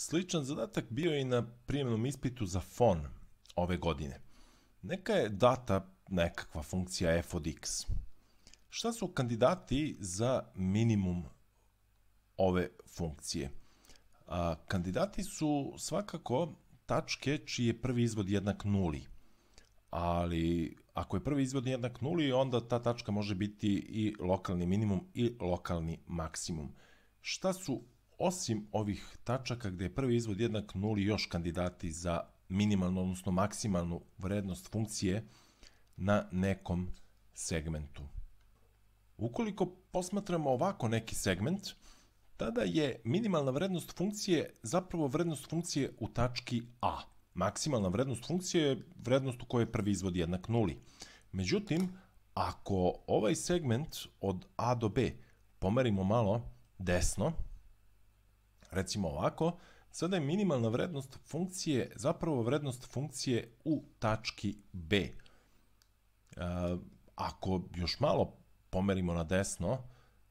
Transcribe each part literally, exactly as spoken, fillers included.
Sličan zadatak bio je i na prijemnom ispitu za fon ove godine. Neka je data nekakva funkcija f od x. Šta su kandidati za minimum ove funkcije? A, kandidati su svakako tačke čiji je prvi izvod jednak nuli. Ali ako je prvi izvod jednak nuli, onda ta tačka može biti i lokalni minimum i lokalni maksimum. Šta su osim ovih tačaka gde je prvi izvod jednak nuli još kandidati za minimalnu, odnosno maksimalnu vrednost funkcije na nekom segmentu? Ukoliko posmatramo ovako neki segment, tada je minimalna vrednost funkcije zapravo vrednost funkcije u tački A. Maksimalna vrednost funkcije je vrednost u kojoj je prvi izvod jednak nuli. Međutim, ako ovaj segment od A do B pomerimo malo desno, recimo ovako, sada je minimalna vrednost funkcije zapravo vrednost funkcije u tački B. E, ako još malo pomerimo na desno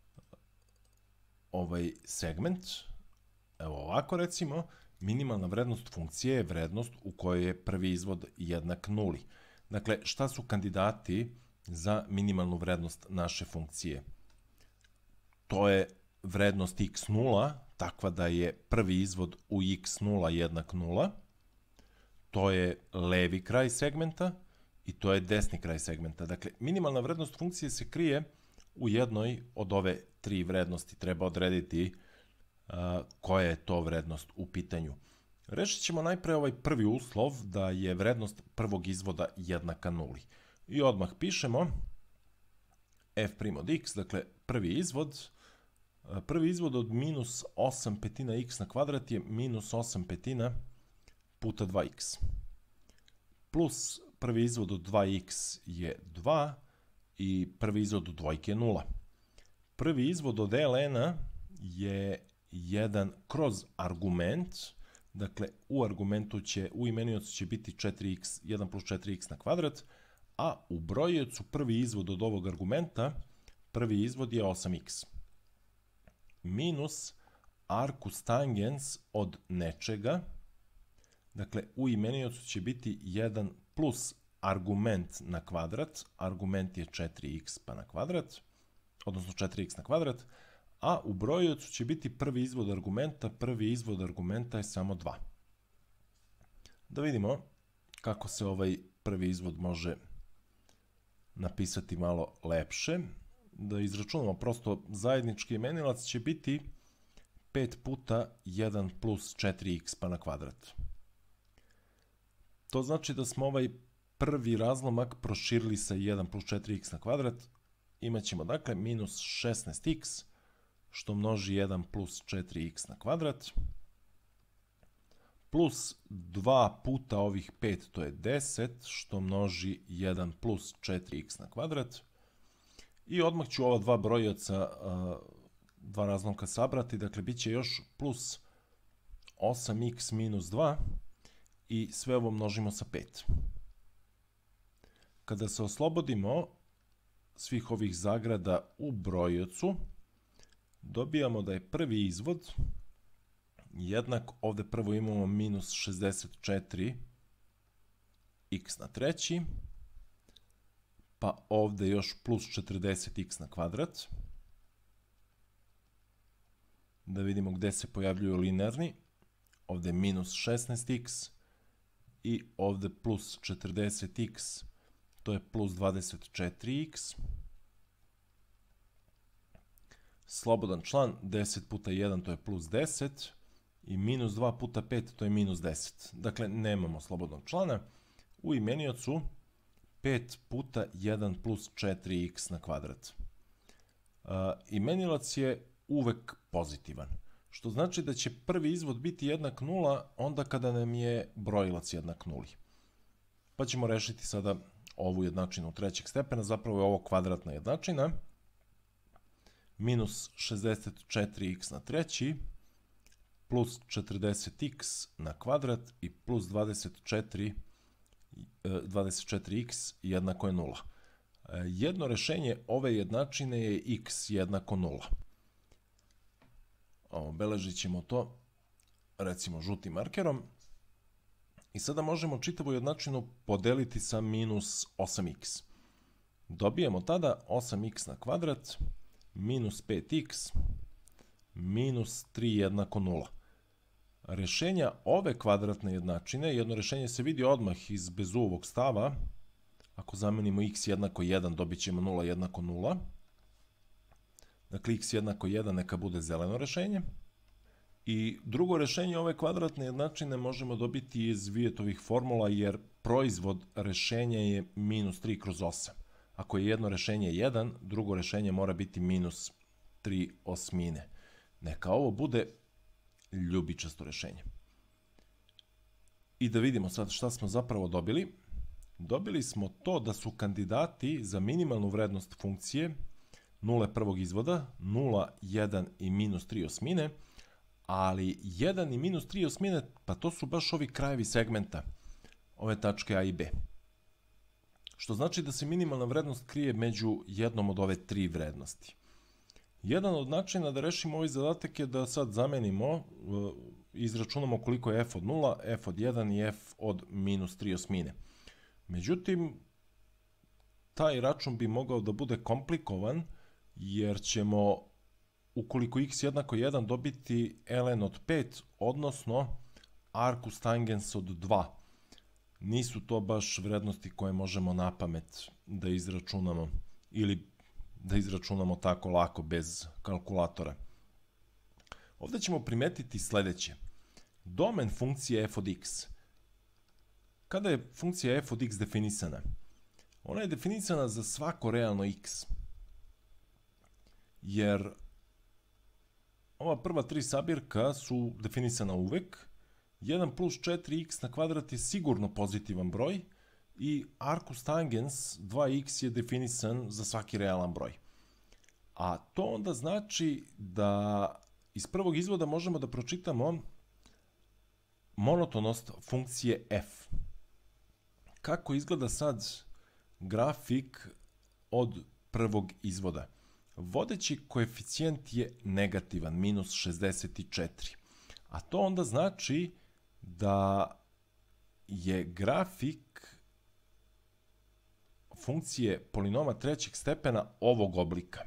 ovaj segment, evo ovako recimo, minimalna vrednost funkcije je vrednost u kojoj je prvi izvod jednak nuli. Dakle, šta su kandidati za minimalnu vrednost naše funkcije? To je vrednost x nula, takva da je prvi izvod u x nula jednak nula. To je levi kraj segmenta i to je desni kraj segmenta. Dakle, minimalna vrednost funkcije se krije u jednoj od ove tri vrednosti. Treba odrediti uh, koja je to vrednost u pitanju. Rešit ćemo najpre ovaj prvi uslov da je vrednost prvog izvoda jednaka nuli. I odmah pišemo f' od x, dakle prvi izvod, prvi izvod od minus osam petina x na kvadrat je minus osam petina puta dva x. Plus prvi izvod od dva x je dva i prvi izvod od dvojke je nula. Prvi izvod od ln je jedan kroz argument, dakle u argumentu će, u imeniocu će biti četiri x, jedan plus četiri x na kvadrat, a u brojiocu prvi izvod od ovog argumenta, prvi izvod je osam x. Minus arkus tangens od nečega, dakle u imeniocu će biti jedan plus argument na kvadrat, argument je četiri x pa na kvadrat, odnosno četiri x na kvadrat, a u brojiocu će biti prvi izvod argumenta, prvi izvod argumenta je samo dva. Da vidimo kako se ovaj prvi izvod može napisati malo lepše. Da izračunamo prosto zajednički imenilac će biti pet puta jedan plus četiri x pa na kvadrat. To znači da smo ovaj prvi razlomak proširili sa jedan plus četiri x na kvadrat. Imaćemo dakle minus šesnaest x što množi jedan plus četiri x na kvadrat plus dva puta ovih pet, to je deset, što množi jedan plus četiri x na kvadrat. I odmah ću ova dva brojioca, dva razlomka sabrati, dakle bit će još plus osam x minus dva i sve ovo množimo sa pet. Kada se oslobodimo svih ovih zagrada u brojiocu, dobijamo da je prvi izvod jednak, ovde prvo imamo minus šezdeset četiri x na treći, pa ovde još plus četrdeset x na kvadrat. Da vidimo gde se pojavljuju linearni. Ovde je minus šesnaest x i ovde plus četrdeset x, to je plus dvadeset četiri x. Slobodan član, deset puta jedan, to je plus deset. I minus dva puta pet, to je minus deset. Dakle, nemamo slobodnog člana. U imeniocu pet puta jedan plus četiri x na kvadrat. Uh, imenilac je uvek pozitivan, što znači da će prvi izvod biti jednak nula onda kada nam je brojilac jednak nuli. Pa ćemo rešiti sada ovu jednačinu trećeg stepena, zapravo je ovo kvadratna jednačina. Minus šezdeset četiri x na treći plus četrdeset x na kvadrat i plus dvadeset četiri, dvadeset četiri x jednako je nula. Jedno rešenje ove jednačine je x jednako nula. Obeležit ćemo to recimo žutim markerom. I sada možemo čitavu jednačinu podeliti sa minus osam x. Dobijemo tada osam x na kvadrat minus pet x minus tri jednako nula. Rešenja ove kvadratne jednačine, jedno rešenje se vidi odmah iz Bezuvog stava. Ako zamenimo x jednako jedan, dobit ćemo nula jednako nula. Dakle, x jednako jedan neka bude zeleno rešenje. I drugo rešenje ove kvadratne jednačine možemo dobiti iz Vijetovih formula, jer proizvod rešenja je minus tri kroz osam. Ako je jedno rešenje jedan, drugo rešenje mora biti minus tri osmine. Neka ovo bude ljubičasto rešenje. I da vidimo sad šta smo zapravo dobili. Dobili smo to da su kandidati za minimalnu vrednost funkcije nule prvog izvoda, nula, jedan i minus tri osmine, ali jedan i minus tri osmine, pa to su baš ovi krajevi segmenta, ove tačke A i B. Što znači da se minimalna vrednost krije među jednom od ove tri vrednosti. Jedan od načina da rešimo ovaj zadatak je da sad zamenimo, izračunamo koliko je f od nula, f od jedan i f od minus tri osmine. Međutim, taj račun bi mogao da bude komplikovan, jer ćemo, ukoliko x jednako jedan, dobiti ln od pet, odnosno arkus tangens od dva. Nisu to baš vrednosti koje možemo na pamet da izračunamo, ili da izračunamo tako lako bez kalkulatora. Ovde ćemo primetiti sledeće. Domen funkcije f od x. Kada je funkcija f od x definisana? Ona je definisana za svako realno x. Jer ova prva tri sabirka su definisana uvek. jedan plus četiri x na kvadrat je sigurno pozitivan broj i arkus tangens dva x je definisan za svaki realan broj. A to onda znači da iz prvog izvoda možemo da pročitamo monotonost funkcije f. Kako izgleda sad grafik od prvog izvoda? Vodeći koeficijent je negativan, minus šezdeset četiri. A to onda znači da je grafik funkcije polinoma trećeg stepena ovog oblika.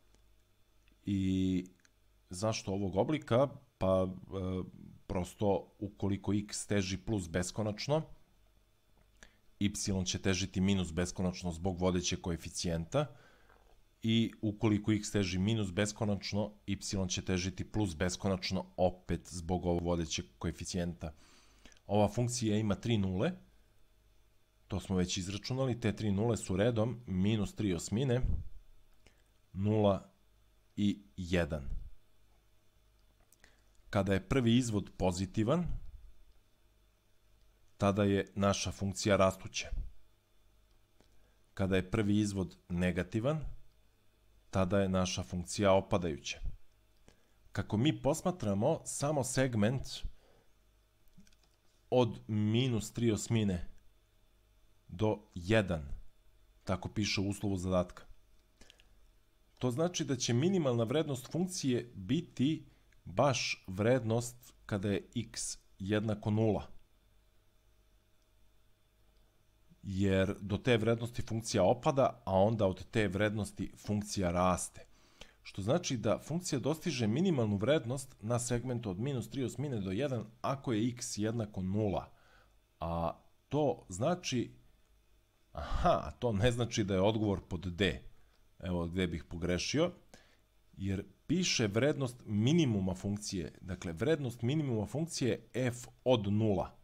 I zašto ovog oblika? Pa e, prosto ukoliko x teži plus beskonačno, y će težiti minus beskonačno zbog vodećeg koeficijenta, i ukoliko x teži minus beskonačno, y će težiti plus beskonačno opet zbog ovog vodećeg koeficijenta. Ova funkcija ima tri nule, to smo već izračunali, te tri nule su redom minus tri osmine, nula i jedan. Kada je prvi izvod pozitivan, tada je naša funkcija rastuća. Kada je prvi izvod negativan, tada je naša funkcija opadajuća. Kako mi posmatramo samo segment od minus tri osmine do jedan, tako piše u uslovu zadatka, to znači da će minimalna vrednost funkcije biti baš vrednost kada je x jednako nula. Jer do te vrednosti funkcija opada, a onda od te vrednosti funkcija raste. Što znači da funkcija dostiže minimalnu vrednost na segmentu od minus tri osmine do jedan ako je x jednako nula. A to znači, aha, to ne znači da je odgovor pod D. Evo gde bih pogrešio, jer piše vrednost minimuma funkcije. Dakle, vrednost minimuma funkcije je f od nula.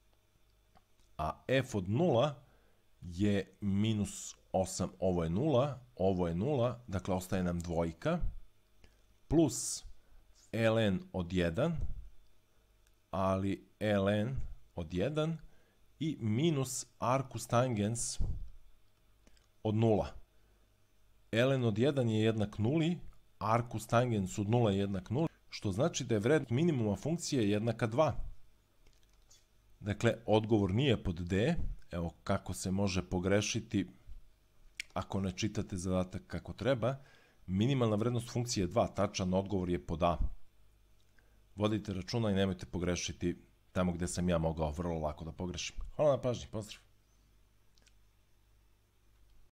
A f od nula je minus osam, ovo je nula, ovo je nula, dakle ostaje nam dvojka, plus ln od jedan, ali ln od jedan i minus arkus tangens od nula. Ln od jedan je jednak nuli, arkus tangens od nula je jednak nuli, što znači da je vrednost minimuma funkcije jednaka dva. Dakle, odgovor nije pod D. Evo kako se može pogrešiti ako ne čitate zadatak kako treba. Minimalna vrednost funkcije je dva, tačan odgovor je pod A. vodite računa i nemojte pogrešiti tamo gde sam ja mogao vrlo lako da pogrešim. Hvala na pažnji, pozdrav!